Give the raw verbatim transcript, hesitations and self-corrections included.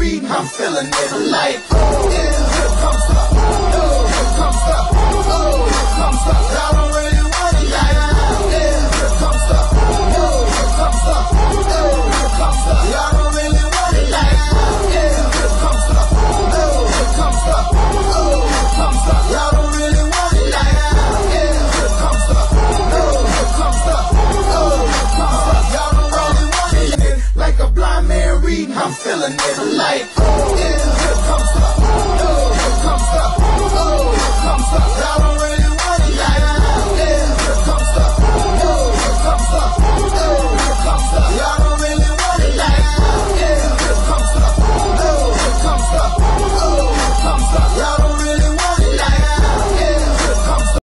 reading, I'm feeling it like, oh, yeah, here comes the, oh, here comes the, oh, here comes the, y'all don't really want it like, yeah, here comes the, oh, here comes the, oh, here comes the, y'all don't really want it like, yeah, here comes the, oh, here comes the, oh, here comes the, y'all don't really want it like, yeah, here comes the, oh, here comes the, oh, here comes the, y'all don't really want it like, like a blind man reading, I'm feeling it like.